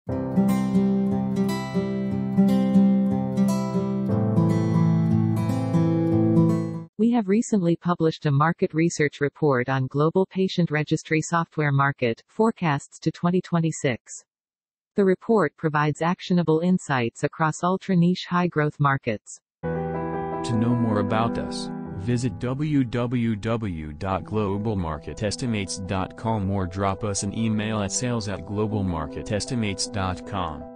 We have recently published a market research report on global patient registry software market forecasts to 2026. The report provides actionable insights across ultra-niche high-growth markets. To know more about us, visit www.globalmarketestimates.com or drop us an email at sales@globalmarketestimates.com.